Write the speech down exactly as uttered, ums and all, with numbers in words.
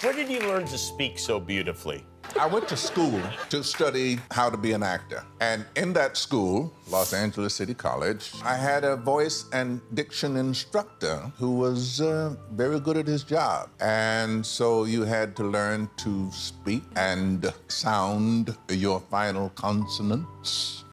Where did you learn to speak so beautifully? I went to school to study how to be an actor. And in that school, Los Angeles City College, I had a voice and diction instructor who was uh, very good at his job. And so you had to learn to speak and sound your final consonants.